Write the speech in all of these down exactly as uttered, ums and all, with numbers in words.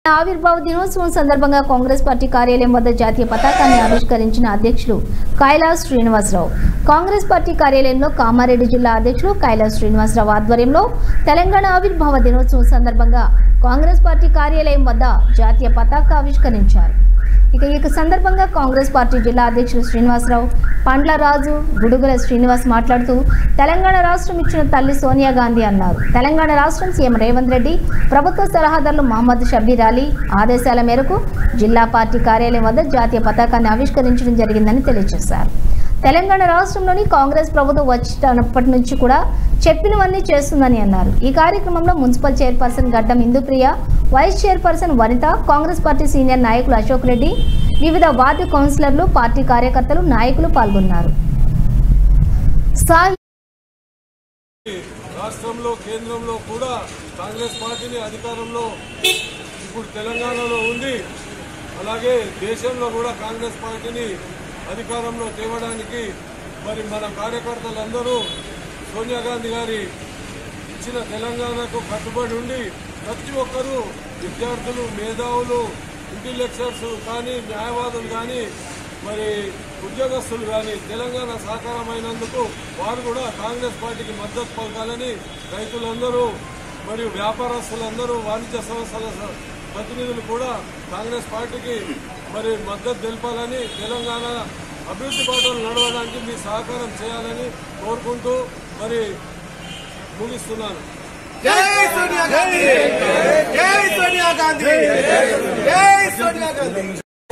ఆవిర్భావ దినోత్సవం సందర్భంగా కాంగ్రెస్ పార్టీ కార్యాలయం వద్ద జాతీయ పతాకాన్ని ఆవిష్కరించిన అధ్యక్షులు కైలాస్ శ్రీనివాసరావు. కాంగ్రెస్ పార్టీ కార్యాలయంలో కామారెడ్డి జిల్లా అధ్యక్షులు కైలాస్ శ్రీనివాసరావు ఆధ్వర్యంలో తెలంగాణ ఆవిర్భావ దినోత్సవం సందర్భంగా కాంగ్రెస్ పార్టీ కార్యాలయం వద్ద జాతీయ పతాక ఆవిష్కరించారు. ఇక ఈ సందర్భంగా కాంగ్రెస్ పార్టీ జిల్లా అధ్యక్షులు శ్రీనివాసరావు, పండ్లరాజు, గుడుగుల శ్రీనివాస్ మాట్లాడుతూ తెలంగాణ రాష్ట్రం ఇచ్చిన తల్లి సోనియా గాంధీ అన్నారు. తెలంగాణ రాష్ట్రం సీఎం రేవంత్ రెడ్డి, ప్రభుత్వ సలహాదారులు మహమ్మద్ షబ్బీర్ అలీ ఆదేశాల మేరకు జిల్లా పార్టీ కార్యాలయం వద్ద జాతీయ పతాకాన్ని ఆవిష్కరించడం జరిగిందని తెలియజేశారు. తెలంగాణ రాష్ట్రంలోని కాంగ్రెస్ ప్రభుత్వం వచ్చినప్పటి నుంచి కూడా చెప్పినవన్నీ చేస్తుందని అన్నారు. ఈ కార్యక్రమంలో municipal chairperson Gaddam Indupriya, vice chairperson Vanitha, Congress party senior నాయకులు అశోక్ రెడ్డి, వివిధ వార్డు కౌన్సిలర్లు, పార్టీ కార్యకర్తలు, నాయకులు పాల్గొన్నారు. రాష్ట్రంలో కేంద్రంలో కూడా కాంగ్రెస్ పార్టీని అధికారంలో ఇప్పుడు తెలంగాణలో ఉంది. అలాగే దేశంలో కూడా కాంగ్రెస్ పార్టీని అధికారంలో తేవడానికి మరి మన కార్యకర్తలందరూ సోనియా గాంధీ గారి ఇచ్చిన తెలంగాణకు కట్టుబడి ఉండి ప్రతి ఒక్కరూ విద్యార్థులు, మేధావులు, ఇంటెలెక్చువల్స్ కానీ, న్యాయవాదులు కానీ, మరి ఉద్యోగస్తులు కానీ తెలంగాణ సాకారమైనందుకు వారు కూడా కాంగ్రెస్ పార్టీకి మద్దతు పలకాలని రైతులందరూ మరియు వ్యాపారస్తులందరూ, వాణిజ్య సంస్థల ప్రతినిధులు కూడా కాంగ్రెస్ పార్టీకి మరి మద్దతు తెలపాలని, తెలంగాణ అభివృద్ధి బాటలు నడవడానికి మీ సహకారం చేయాలని కోరుకుంటూ మరి ముగిస్తున్నాను. జై సోనియా గాంధీ, జై సోనియా గాంధీ, జై సోనియా గాంధీ.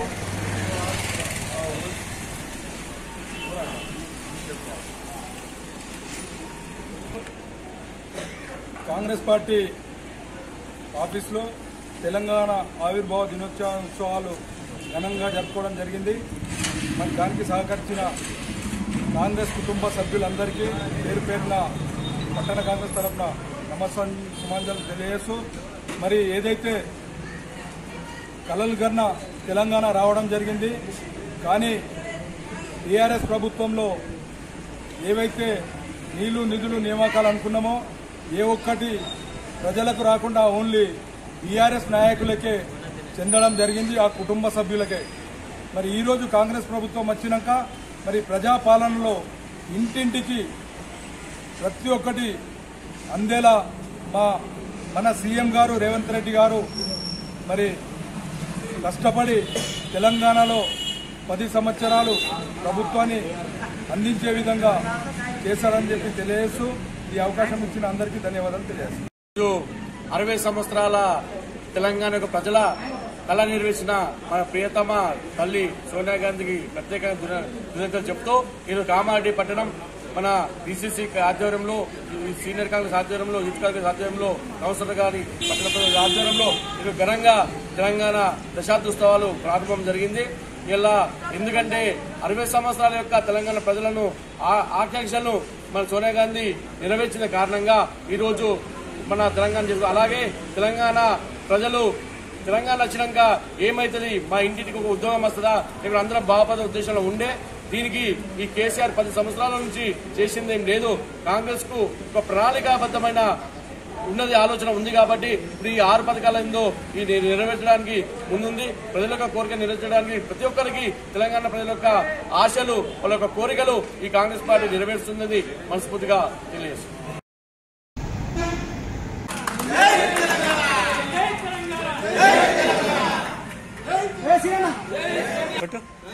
కాంగ్రెస్ పార్టీ ఆఫీసులో తెలంగాణ ఆవిర్భావ దినోత్సవాలు ఘనంగా జరుపుకోవడం జరిగింది. మరి దానికి సహకరించిన కాంగ్రెస్ కుటుంబ సభ్యులందరికీ పేరు పేరున పట్టణ కాంగ్రెస్ తరఫున నమస్కారం సుమాంజలు తెలియజేస్తూ, మరి ఏదైతే కలలు గన్న తెలంగాణ రావడం జరిగింది, కానీ టీఆర్ఎస్ ప్రభుత్వంలో ఏవైతే నీళ్లు, నిధులు, నియామకాలు అనుకున్నామో ఏ ఒక్కటి ప్రజలకు రాకుండా ఓన్లీ టీఆర్ఎస్ నాయకులకే చెందడం జరిగింది, ఆ కుటుంబ సభ్యులకే. మరి ఈరోజు కాంగ్రెస్ ప్రభుత్వం వచ్చినాక మరి ప్రజాపాలనలో ఇంటింటికి ప్రతి ఒక్కటి అందేలా మా మన సీఎం గారు రేవంత్ రెడ్డి గారు మరి కష్టపడి తెలంగాణలో పది సంవత్సరాలు ప్రభుత్వాన్ని అందించే విధంగా చేశారని చెప్పి తెలియజేస్తూ ఈ అవకాశం ఇచ్చిన అందరికీ ధన్యవాదాలు తెలియజేస్తాను. అరవై సంవత్సరాల తెలంగాణకు ప్రజల కళ నిర్వహించిన మన ప్రియతమ తల్లి సోనియా గాంధీకి ప్రత్యేకంగా కృతజ్ఞతలు చెప్తూ ఈరోజు కామారెడ్డి పట్టణం మన డీసీసీ ఆధ్వర్యంలో, సీనియర్ కాంగ్రెస్ ఆధ్వర్యంలో, యూత్ కాంగ్రెస్ ఆధ్వర్యంలో, కౌన్సిలర్ గారి పట్టణ ఆధ్వర్యంలో ఈరోజు ఘనంగా తెలంగాణ దశాబ్దోత్సవాలు ప్రారంభం జరిగింది. ఇలా ఎందుకంటే అరవై సంవత్సరాల యొక్క తెలంగాణ ప్రజలను ఆకాంక్షలను మన సోనియా గాంధీ నెరవేర్చిన కారణంగా ఈరోజు మన తెలంగాణ జరుగుతుంది. అలాగే తెలంగాణ ప్రజలు తెలంగాణ వచ్చినాక ఏమైతుంది, మా ఇంటికి ఒక ఉద్యోగం వస్తుందా, ఇక్కడ అందరం బాగుపడే ఉద్దేశంలో ఉండే దీనికి ఈ కేసీఆర్ పది సంవత్సరాల నుంచి చేసింది ఏం లేదు. కాంగ్రెస్ కు ఒక ప్రణాళికాబద్దమైన ఉన్నది ఆలోచన ఉంది కాబట్టి ఇప్పుడు ఈ ఆరు పథకాల ఏందో ఇది నెరవేర్చడానికి ముందుంది. ప్రజల యొక్క కోరిక నెరవేర్చడానికి ప్రతి ఒక్కరికి తెలంగాణ ప్రజల యొక్క ఆశలు, వాళ్ళ యొక్క కోరికలు ఈ కాంగ్రెస్ పార్టీ నెరవేరుస్తుందని మనస్ఫూర్తిగా తెలియజేస్తుంది. జై